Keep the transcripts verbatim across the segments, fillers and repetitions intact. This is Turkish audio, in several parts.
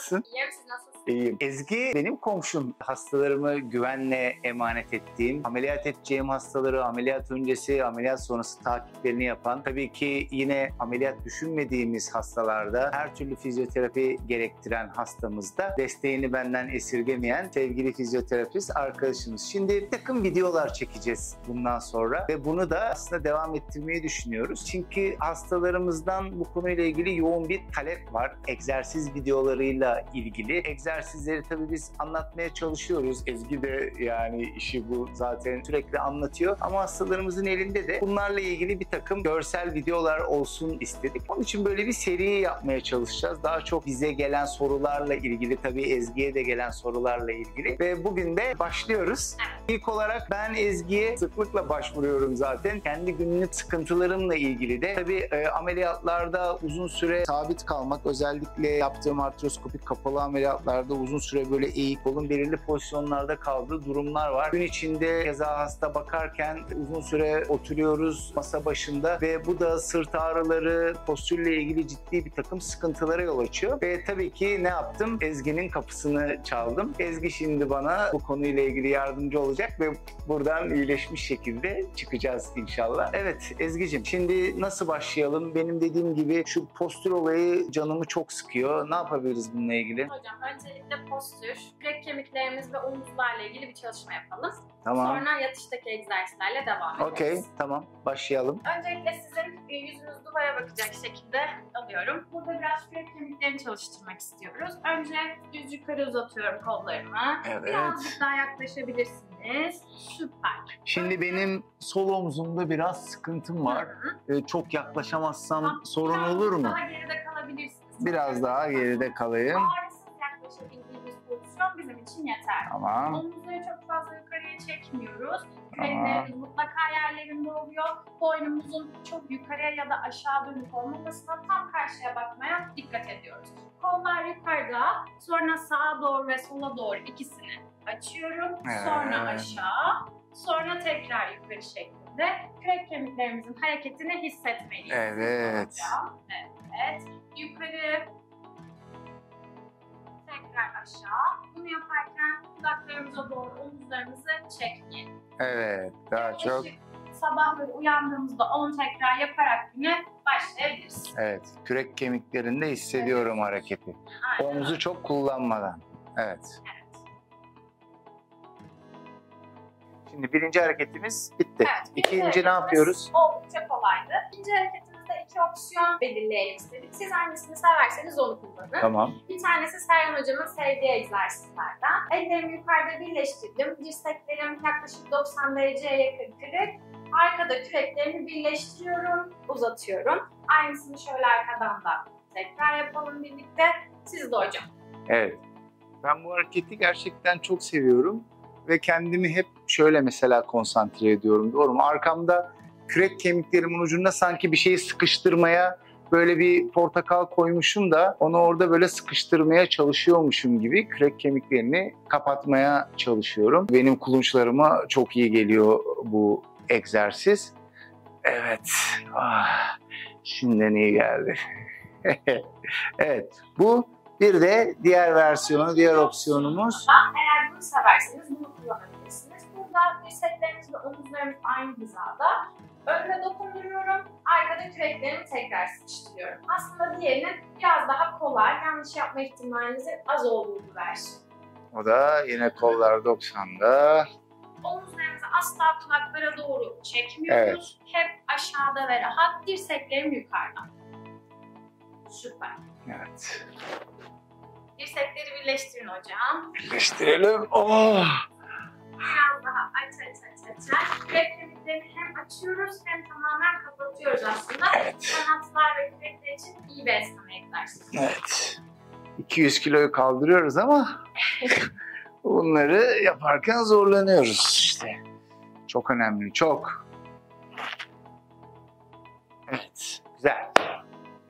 Nasılsın? İyiyim, siz nasılsınız? İyiyim. Ezgi benim komşum. Hastalarımı güvenle emanet ettiğim, ameliyat edeceğim hastaları ameliyat öncesi, ameliyat sonrası takiplerini yapan, tabii ki yine ameliyat düşünmediğimiz hastalarda her türlü fizyoterapi gerektiren hastamızda desteğini benden esirgemeyen sevgili fizyoterapist arkadaşımız. Şimdi bir takım videolar çekeceğiz bundan sonra ve bunu da aslında devam ettirmeyi düşünüyoruz. Çünkü hastalarımızdan bu konuyla ilgili yoğun bir talep var. Egzersiz videolarıyla ilgili. Egzersizleri tabii biz anlatmaya çalışıyoruz. Ezgi de yani işi bu zaten sürekli anlatıyor. Ama hastalarımızın elinde de bunlarla ilgili bir takım görsel videolar olsun istedik. Onun için böyle bir seri yapmaya çalışacağız. Daha çok bize gelen sorularla ilgili, tabii Ezgi'ye de gelen sorularla ilgili. Ve bugün de başlıyoruz. İlk olarak ben Ezgi'ye sıklıkla başvuruyorum zaten. Kendi günlük sıkıntılarımla ilgili de tabii e, ameliyatlarda uzun süre sabit kalmak, özellikle yaptığım artroskopik kapalı ameliyatlarda uzun süre böyle eğik kolun belirli pozisyonlarda kaldığı durumlar var. Gün içinde keza hasta bakarken uzun süre oturuyoruz masa başında ve bu da sırt ağrıları, postürle ilgili ciddi bir takım sıkıntılara yol açıyor. Ve tabii ki ne yaptım? Ezgi'nin kapısını çaldım. Ezgi şimdi bana bu konuyla ilgili yardımcı olacak ve buradan iyileşmiş şekilde çıkacağız inşallah. Evet Ezgi'cim, şimdi nasıl başlayalım? Benim dediğim gibi şu postür olayı canımı çok sıkıyor. Ne yapabiliriz bununla ilgili? Hocam öncelikle postür, kürek kemiklerimiz ve omuzlarla ilgili bir çalışma yapalım. Tamam. Sonra yatıştaki egzersizlerle devam ederiz. Okey, tamam. Başlayalım. Öncelikle sizin yüzünüz duvara bakacak şekilde alıyorum. Burada biraz kürek kemiklerini çalıştırmak istiyoruz. Önce düz yukarı uzatıyorum kollarımı. Evet. Birazcık daha yaklaşabilirsiniz. Süper. Şimdi benim sol omzumda biraz sıkıntım var. Hı hı. Ee, çok yaklaşamazsam Tamam, sorun biraz olur mu? Daha geride kalabilirsiniz. Biraz daha geride kalayım. Ağrısız yaklaşabildiğimiz pozisyon bizim için yeterli. Tamam. Omuzları çok fazla yukarıya çekmiyoruz. Tamam. Küreklerimiz mutlaka yerlerinde oluyor. Boynumuzun çok yukarıya ya da aşağı dönük olmamasına, tam karşıya bakmaya dikkat ediyoruz. Kollar yukarıda, sonra sağa doğru ve sola doğru ikisini açıyorum. Evet. Sonra aşağı, sonra tekrar yukarı şeklinde kürek kemiklerimizin hareketini hissetmeliyiz. Evet. Hocam. Evet. Yukarı, tekrar aşağı. Bunu yaparken dudaklarımıza doğru omuzlarımızı çekmeyelim. Evet, daha çok. Sabah böyle uyandığımızda on tekrar yaparak güne başlayabiliriz. Evet, kürek kemiklerinde hissediyorum Evet. hareketi. Aynen. Omuzu çok kullanmadan. Evet. Evet. Şimdi birinci hareketimiz bitti. Evet, İkinci ne hareketimiz yapıyoruz? Oldukça kolaydı. İkinci hareketimizde iki opsiyon belirleyelim istedik. Siz hangisini severseniz onu kullanın. Tamam. Bir tanesi Serhan Hocam'ın sevdiği egzersizlerden. Ellerimi yukarıda birleştirdim. Dirseklerim yaklaşık doksan dereceye yakın kırık. Arkada küreklerimi birleştiriyorum, uzatıyorum. Aynısını şöyle arkadan da tekrar yapalım birlikte. Siz de hocam. Evet. Ben bu hareketi gerçekten çok seviyorum ve kendimi hep şöyle mesela konsantre ediyorum. Doğru mu? Arkamda kürek kemiklerimin ucunda sanki bir şeyi sıkıştırmaya, böyle bir portakal koymuşum da onu orada böyle sıkıştırmaya çalışıyormuşum gibi kürek kemiklerini kapatmaya çalışıyorum. Benim kulunçlarıma çok iyi geliyor bu egzersiz. Evet. Ah, şimdiden iyi geldi. Evet. Bu bir de diğer versiyonu, diğer opsiyonumuz. Eğer bunu severseniz bunu kullanabilirsiniz. Burada dirseklerimiz ve omuzlarımız aynı hizada. Önüne dokunduruyorum, arkada küreklerimi tekrar sıkıştırıyorum. Aslında diğerinin biraz daha kolay, yanlış yapma ihtimalinizin az olduğu bir versiyon. O da yine kollar doksanda. Omuzlarımızı asla kulaklara doğru çekmiyoruz. Evet. Hep aşağıda ve rahat, dirseklerim yukarıda. Süper. Evet. Dirsekleri birleştirin hocam. Birleştirelim. Oh! Biraz daha aç aç aç aç aç. Kürek kemiklerini hem açıyoruz hem tamamen kapatıyoruz aslında. Evet. Kanatlar ve kürekler için iyi bir esneme egzersizi. Evet. iki yüz kiloyu kaldırıyoruz ama bunları yaparken zorlanıyoruz işte. Çok önemli, çok. Evet, güzel.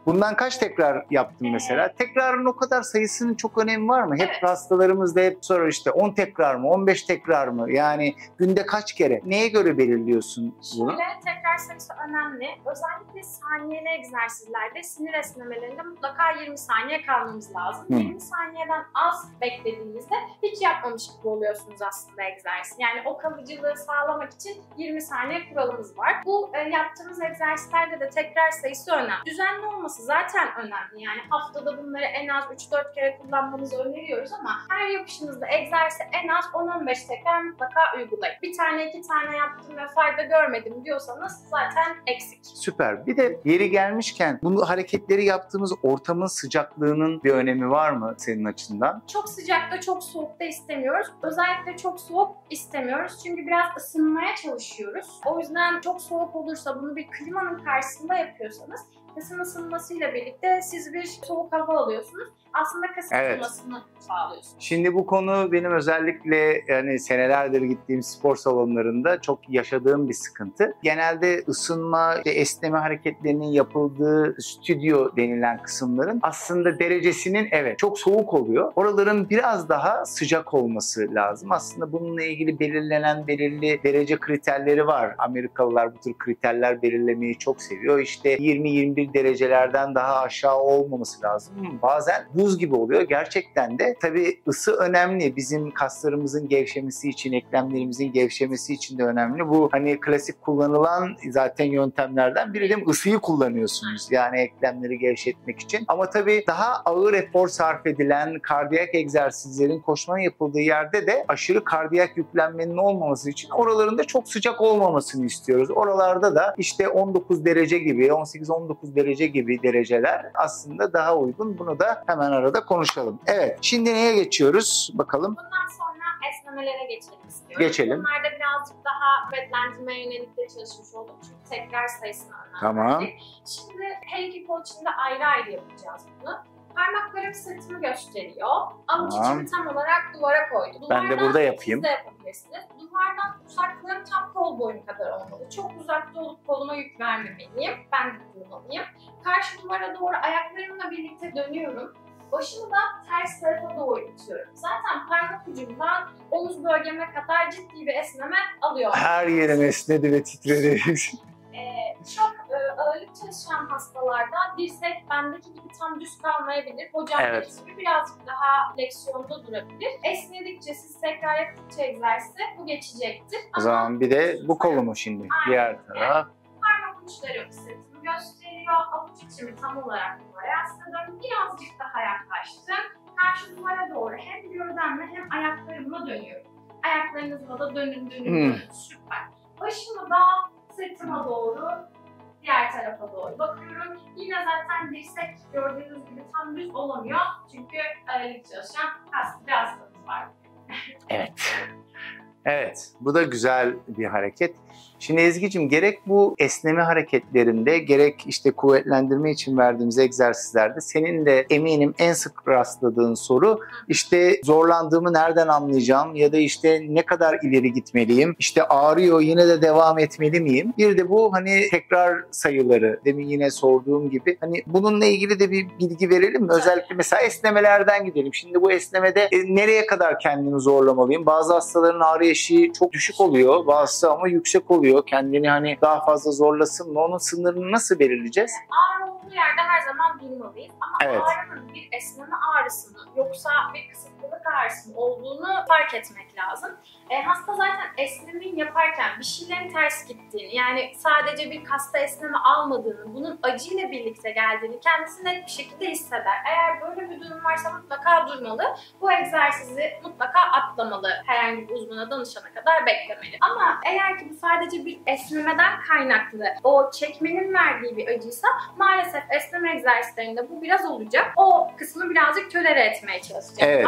Bundan kaç tekrar yaptın mesela? Tekrarın o kadar sayısının çok önemi var mı? Hep Evet. hastalarımız da hep sorar işte on tekrar mı, on beş tekrar mı? Yani günde kaç kere? Neye göre belirliyorsun bunu? Şöyle, tekrar sayısı önemli. Özellikle saniyeli egzersizlerde sinir esnemelerinde mutlaka yirmi saniye kalmamız lazım. Hı. yirmi saniyeden az beklediğinizde hiç yapmamış gibi oluyorsunuz aslında egzersiz. Yani o kalıcılığı sağlamak için yirmi saniye kuralımız var. Bu e, yaptığımız egzersizlerde de tekrar sayısı önemli. Düzenli olması zaten önemli. Yani haftada bunları en az üç dört kere kullanmanızı öneriyoruz ama her yapışınızda egzersizi en az on on beş tekrar mutlaka uygulayın. Bir tane iki tane yaptım ve fayda görmedim diyorsanız zaten eksik. Süper. Bir de yeri gelmişken bu hareketleri yaptığımız ortamın sıcaklığının bir önemi var mı senin açından? Çok sıcakta, çok soğukta istemiyoruz. Özellikle çok soğuk istemiyoruz. Çünkü biraz ısınmaya çalışıyoruz. O yüzden çok soğuk olursa, bunu bir klimanın karşısında yapıyorsanız kasın ısınmasıyla birlikte siz bir soğuk hava alıyorsunuz. Aslında kasın Evet. ısınmasını sağlıyorsunuz. Şimdi bu konu benim özellikle yani senelerdir gittiğim spor salonlarında çok yaşadığım bir sıkıntı. Genelde ısınma, işte esneme hareketlerinin yapıldığı stüdyo denilen kısımların aslında derecesinin evet çok soğuk oluyor. Oraların biraz daha sıcak olması lazım. Aslında bununla ilgili belirlenen belirli derece kriterleri var. Amerikalılar bu tür kriterler belirlemeyi çok seviyor. İşte yirmi yirmi bir derecelerden daha aşağı olmaması lazım. Bazen buz gibi oluyor. Gerçekten de tabii ısı önemli. Bizim kaslarımızın gevşemesi için, eklemlerimizin gevşemesi için de önemli. Bu hani klasik kullanılan zaten yöntemlerden biri değil mi? Isıyı kullanıyorsunuz. Yani eklemleri gevşetmek için. Ama tabii daha ağır efor sarf edilen kardiyak egzersizlerin koşmanın yapıldığı yerde de aşırı kardiyak yüklenmenin olmaması için oralarında çok sıcak olmamasını istiyoruz. Oralarda da işte on dokuz derece gibi, on sekiz on dokuz derece gibi dereceler aslında daha uygun. Bunu da hemen arada konuşalım. Evet, şimdi neye geçiyoruz? Bakalım. Bundan sonra esnemelere geçelim istiyorum. Geçelim. Bunlarda birazcık daha kuvvetlendirmeye yönelik de çalışmış olduk. Çünkü tekrar sayısına önem Tamam. verdik. Şimdi her iki kol için de ayrı ayrı yapacağız bunu. Parmaklarım sırtımı gösteriyor. Avuç Tamam. içimi tam olarak duvara koydum. Ben de Duvardan burada yapayım. Siz de yapabilirsiniz. Duvardan uzaklığım tam kol boyum kadar olmalı. Çok uzakta olup koluma yük vermemeliyim. Ben de durmalıyım. Karşı duvara doğru ayaklarımla birlikte dönüyorum. Başımı da ters tarafa doğru itiyorum. Zaten parmak ucumdan omuz bölgeme kadar ciddi bir esneme alıyor. Her yerim esnedi ve titredi. Ee, çok e, ağırlık çalışan hastalarda dirsek bendeki gibi tam düz kalmayabilir. Hocam Evet. gibi birazcık daha fleksiyonda durabilir. Esnedikçe, siz tekrar yaptıkça egzersize bu geçecektir. O zaman bir de bu kolumu şimdi. Diğer taraf. Parmak uçları sırtımı gösteriyor. Avuç içimi tam olarak duvara yasladım. Birazcık daha yaklaştım. Karşı duvara doğru hem gövdemle hem ayaklarımla dönüyorum. Ayaklarınızla da dönün dönün Hmm. dönün. Süper. Başımı da sırtıma doğru, diğer tarafa doğru bakıyorum. Yine zaten dirsek gördüğünüz gibi tam düz olamıyor. Çünkü ağırlık çalışan kaslı bir hastamız var. Evet. Evet, bu da güzel bir hareket. Şimdi Ezgi'cim gerek bu esneme hareketlerinde gerek işte kuvvetlendirme için verdiğimiz egzersizlerde senin de eminim en sık rastladığın soru işte zorlandığımı nereden anlayacağım ya da işte ne kadar ileri gitmeliyim, işte ağrıyor yine de devam etmeli miyim? Bir de bu hani tekrar sayıları demin yine sorduğum gibi hani bununla ilgili de bir bilgi verelim mi? Özellikle mesela esnemelerden gidelim. Şimdi bu esnemede e, nereye kadar kendimi zorlamalıyım? Bazı hastaların ağrı eşiği çok düşük oluyor, bazısı ama yüksek oluyor. Kendini hani daha fazla zorlasın mı? Onun sınırını nasıl belirleyeceğiz? Ağrı olduğu yerde her zaman durmalıyız. Ama Evet. ağrının bir esneme ağrısı mı yoksa bir kısıtlılık ağrısı mı olduğunu fark etmek lazım. E, hasta zaten esnemeyi yaparken bir şeylerin ters gittiğini, yani sadece bir kasta esneme almadığını, bunun acıyla birlikte geldiğini kendisi net bir şekilde hisseder. Eğer böyle bir durum varsa mutlaka durmalı. Bu egzersizi mutlaka atlamalı. Herhangi bir uzmana danışana kadar beklemeli. Ama eğer ki bu sadece bir esnemeden kaynaklı, o çekmenin verdiği bir acıysa maalesef esneme egzersizlerinde bu biraz olacak. O kısmı birazcık tolere etmeye çalışacağız. Evet. Ama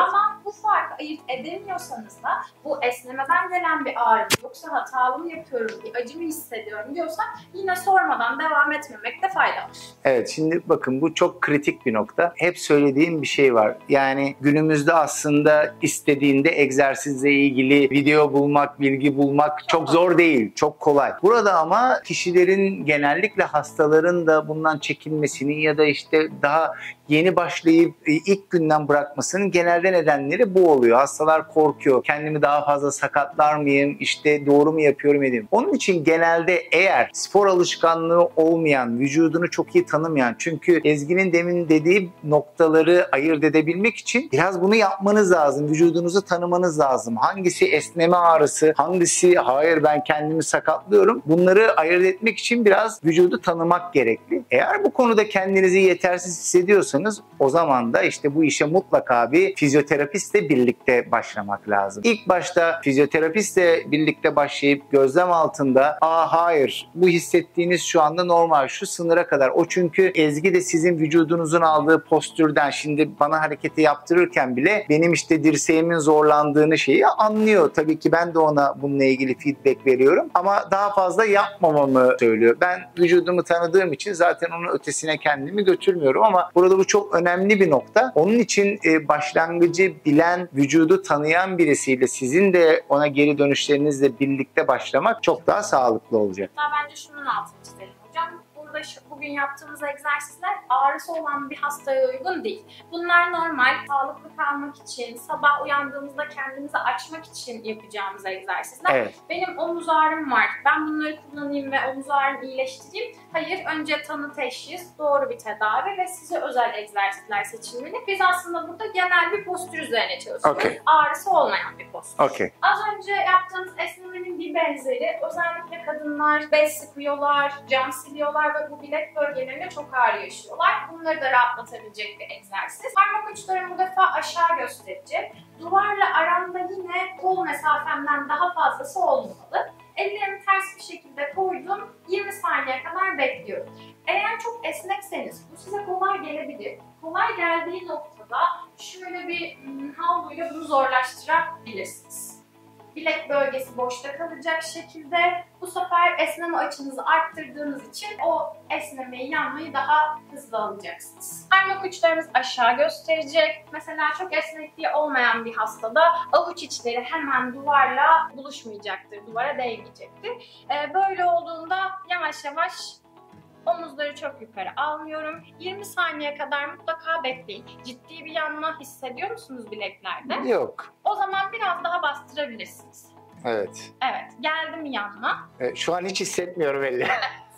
bu farkı ayırt edemiyorsanız da bu esnemeden gelen bir ağrı yoksa hatalı mı yapıyorum, bir acı mı hissediyorum diyorsa yine sormadan devam etmemekte fayda var. Evet, şimdi bakın bu çok kritik bir nokta. Hep söylediğim bir şey var. Yani günümüzde aslında istediğinde egzersizle ilgili video bulmak, bilgi bulmak çok zor değil, çok kolay. Burada ama kişilerin, genellikle hastaların da bundan çekinmesini ya da işte daha yeni başlayıp ilk günden bırakmasının genelde nedenleri bu oluyor. Hastalar korkuyor. Kendimi daha fazla sakatlar mıyım? İşte doğru mu yapıyorum edeyim. Onun için genelde eğer spor alışkanlığı olmayan, vücudunu çok iyi tanımayan, çünkü Ezgi'nin demin dediği noktaları ayırt edebilmek için biraz bunu yapmanız lazım. Vücudunuzu tanımanız lazım. Hangisi esneme ağrısı, hangisi hayır ben kendimi sakatlıyorum. Bunları ayırt etmek için biraz vücudu tanımak gerekli. Eğer bu konuda kendinizi yetersiz hissediyorsanız o zaman da işte bu işe mutlaka bir fizyoterapistle birlikte başlamak lazım. İlk başta fizyoterapistle birlikte başlayıp gözlem altında aa hayır bu hissettiğiniz şu anda normal, şu sınıra kadar. O çünkü Ezgi de sizin vücudunuzun aldığı postürden şimdi bana hareketi yaptırırken bile benim işte dirseğimin zorlandığını şeyi anlıyor. Tabii ki ben de ona bununla ilgili feedback veriyorum ama daha fazla yapmamamı söylüyor. Ben vücudumu tanıdığım için zaten onun ötesine kendimi götürmüyorum ama burada bu çok önemli bir nokta. Onun için başlangıcı bilen, vücudu tanıyan birisiyle sizin de ona geri dönüşlerinizle birlikte başlamak çok daha sağlıklı olacak. Daha bence şunun altını çizelim hocam. Burada şu, bugün yaptığımız egzersizler ağrısı olan bir hastaya uygun değil. Bunlar normal, sağlıklı kalmak için, sabah uyandığımızda kendimizi açmak için yapacağımız egzersizler. Evet. Benim omuz ağrım var, ben bunları kullanayım ve omuz ağrımı iyileştireyim. Hayır, önce tanı, teşhis, doğru bir tedavi ve size özel egzersizler seçilmeli. Biz aslında burada genel bir postür üzerine çalışıyoruz. Okay. Ağrısı olmayan bir postür. Okay. Az önce yaptığımız esnemenin bir benzeri, özellikle kadınlar bez sıkıyorlar, cam siliyorlar ve bu bilek bölgelerinde çok ağrı yaşıyorlar. Bunları da rahatlatabilecek bir egzersiz. Parmak uçlarımı bu defa aşağı gösterecek. Duvarla aramda yine kol mesafemden daha fazlası olmamalı. Ellerimi ters bir şekilde koydum. yirmi saniye kadar bekliyorum. Eğer çok esnekseniz bu size kolay gelebilir. Kolay geldiği noktada şöyle bir havluyla bunu zorlaştırabilirsiniz. Bilek bölgesi boşta kalacak şekilde bu sefer esneme açınızı arttırdığınız için o esnemeyi, yanmayı daha hızlı alacaksınız. Parmak uçlarımız aşağı gösterecek. Mesela çok esnekliği olmayan bir hastada avuç içleri hemen duvarla buluşmayacaktır, duvara değmeyecektir. Ee, böyle olduğunda yavaş yavaş omuzları çok yukarı almıyorum. yirmi saniye kadar mutlaka bekleyin. Ciddi bir yanma hissediyor musunuz bileklerde? Yok. O zaman biraz daha bastırabilirsiniz. Evet. Evet. Geldi mi yanma? Evet, şu an hiç hissetmiyorum elli.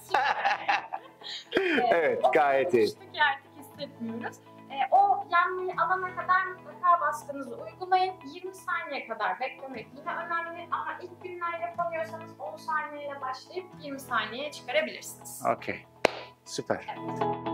evet, evet gayet iyi. Ki artık hissetmiyoruz. E, o yanmayı alana kadar mutlaka baskınızı uygulayın. yirmi saniye kadar beklemek yine önemli ama ilk günler yapamıyorsanız on saniyeyle başlayıp yirmi saniyeye çıkarabilirsiniz. Okey. Süper. Evet.